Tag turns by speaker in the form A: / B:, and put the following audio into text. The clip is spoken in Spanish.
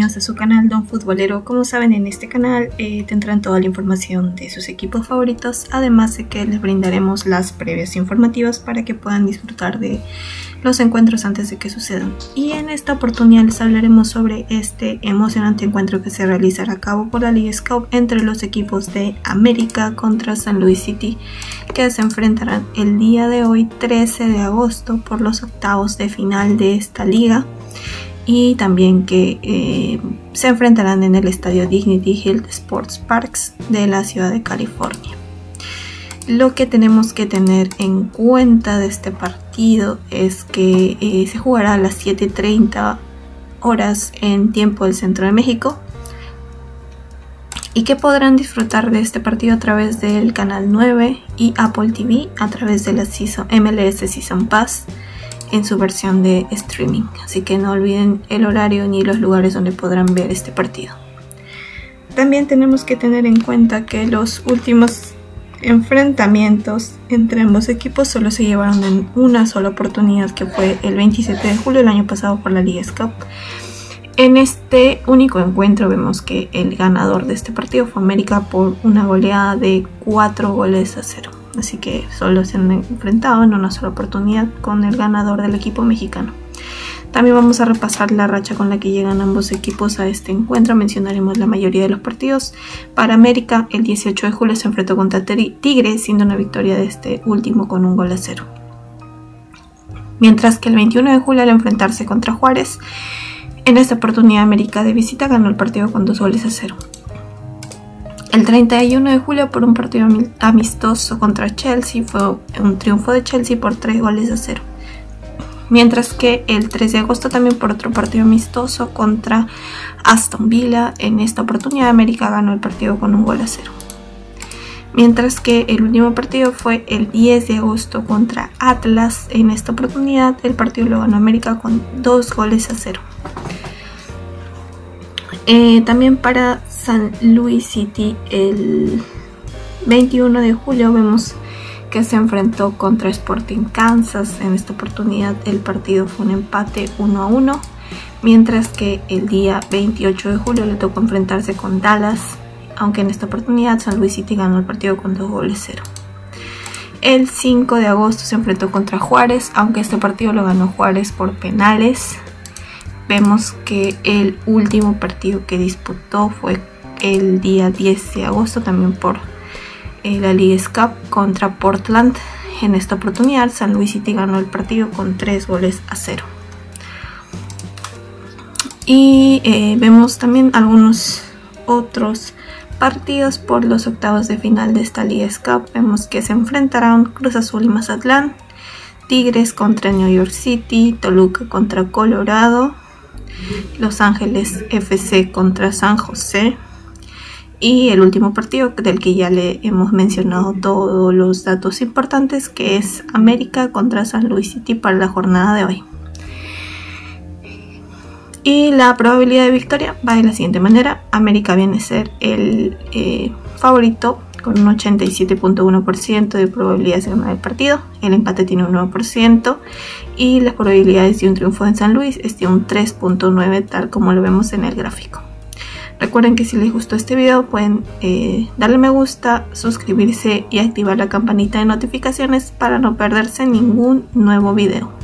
A: bienvenidos a su canal Don Futbolero. Como saben, en este canal tendrán toda la información de sus equipos favoritos, además de que les brindaremos las previas informativas para que puedan disfrutar de los encuentros antes de que sucedan. Y en esta oportunidad les hablaremos sobre este emocionante encuentro que se realizará a cabo por la Leagues Cup entre los equipos de América contra San Luis City, que se enfrentarán el día de hoy 13 de agosto por los octavos de final de esta liga, y también que se enfrentarán en el estadio Dignity Health Sports Parks de la ciudad de California. Lo que tenemos que tener en cuenta de este partido es que se jugará a las 7:30 horas en tiempo del centro de México, y que podrán disfrutar de este partido a través del canal 9 y Apple TV a través de la MLS Season Pass en su versión de streaming, así que no olviden el horario ni los lugares donde podrán ver este partido. También tenemos que tener en cuenta que los últimos enfrentamientos entre ambos equipos solo se llevaron en una sola oportunidad, que fue el 27 de julio del año pasado por la Leagues Cup. En este único encuentro vemos que el ganador de este partido fue América por una goleada de 4-0. Así que solo se han enfrentado en una sola oportunidad con el ganador del equipo mexicano. También vamos a repasar la racha con la que llegan ambos equipos a este encuentro. Mencionaremos la mayoría de los partidos. Para América, el 18 de julio se enfrentó contra Tigres, siendo una victoria de este último con 1-0. Mientras que el 21 de julio, al enfrentarse contra Juárez, en esta oportunidad América de visita ganó el partido con 2-0. El 31 de julio, por un partido amistoso contra Chelsea, fue un triunfo de Chelsea por 3-0. Mientras que el 3 de agosto, también por otro partido amistoso contra Aston Villa, en esta oportunidad América ganó el partido con 1-0. Mientras que el último partido fue el 10 de agosto contra Atlas. En esta oportunidad el partido lo ganó América con 2-0. También para San Luis City, el 21 de julio vemos que se enfrentó contra Sporting Kansas. En esta oportunidad el partido fue un empate 1-1, mientras que el día 28 de julio le tocó enfrentarse con Dallas, aunque en esta oportunidad San Luis City ganó el partido con 2-0. El 5 de agosto se enfrentó contra Juárez, aunque este partido lo ganó Juárez por penales. Vemos que el último partido que disputó fue el día 10 de agosto, también por la Leagues Cup contra Portland. En esta oportunidad San Luis City ganó el partido con 3-0. Y vemos también algunos otros partidos por los octavos de final de esta Leagues Cup. Vemos que se enfrentarán Cruz Azul y Mazatlán, Tigres contra New York City, Toluca contra Colorado, Los Ángeles FC contra San José, y el último partido del que ya le hemos mencionado todos los datos importantes, que es América contra San Luis City para la jornada de hoy. Y la probabilidad de victoria va de la siguiente manera: América viene a ser el favorito con un 87.1% de probabilidades de ganar el partido. El empate tiene un 9% y las probabilidades de un triunfo en San Luis es de un 3.9%, tal como lo vemos en el gráfico. Recuerden que si les gustó este video pueden darle me gusta, suscribirse y activar la campanita de notificaciones para no perderse ningún nuevo video.